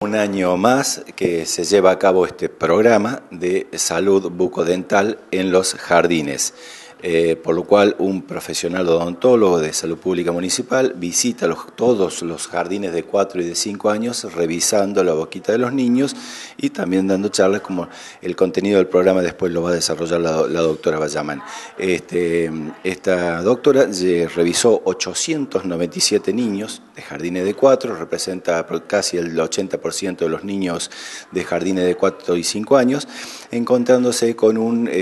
Un año más que se lleva a cabo este programa de salud bucodental en los jardines, por lo cual un profesional odontólogo de salud pública municipal visita todos los jardines de 4 y de 5 años revisando la boquita de los niños y también dando charlas, como el contenido del programa después lo va a desarrollar la doctora Bayamán. Esta doctora revisó 897 niños de jardines de 4, representa casi el 80% de los niños de jardines de 4 y 5 años, encontrándose con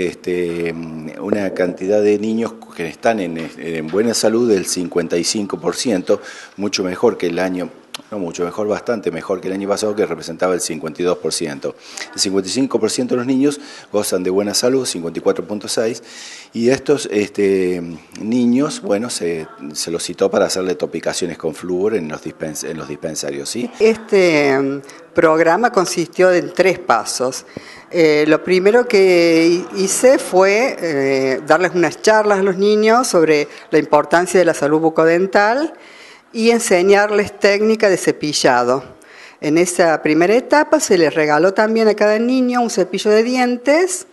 una cantidad de niños que están en buena salud del 55%, mucho mejor que el año, no mucho mejor, bastante mejor que el año pasado, que representaba el 52%. El 55% de los niños gozan de buena salud, 54.6%, y estos niños, bueno, se los citó para hacerle topicaciones con flúor en los dispensarios, ¿sí? Este programa consistió en 3 pasos. Lo primero que hice fue darles unas charlas a los niños sobre la importancia de la salud bucodental y enseñarles técnica de cepillado. En esa primera etapa se les regaló también a cada niño un cepillo de dientes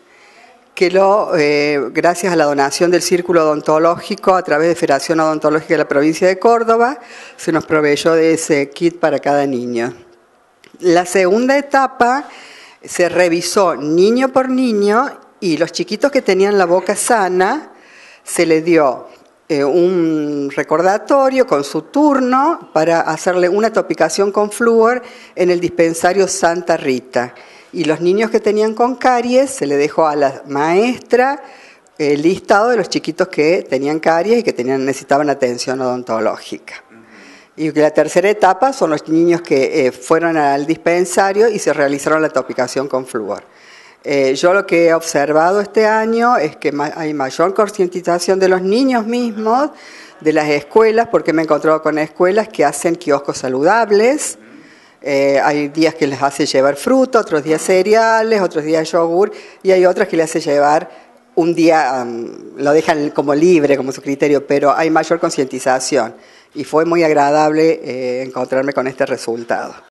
que gracias a la donación del Círculo Odontológico a través de Federación Odontológica de la provincia de Córdoba, se nos proveyó de ese kit para cada niño. La segunda etapa se revisó niño por niño y los chiquitos que tenían la boca sana se les dio un recordatorio con su turno para hacerle una topicación con flúor en el dispensario Santa Rita. Y los niños que tenían con caries se le dejó a la maestra el listado de los chiquitos que tenían caries y que necesitaban atención odontológica. Y la tercera etapa son los niños que fueron al dispensario y se realizaron la topicación con flúor. Yo lo que he observado este año es que hay mayor concientización de los niños mismos, de las escuelas, porque me he encontrado con escuelas que hacen kioscos saludables. Hay días que les hace llevar fruta, otros días cereales, otros días yogur, y hay otras que les hace llevar un día, lo dejan como libre, como su criterio, pero hay mayor concientización. Y fue muy agradable encontrarme con este resultado.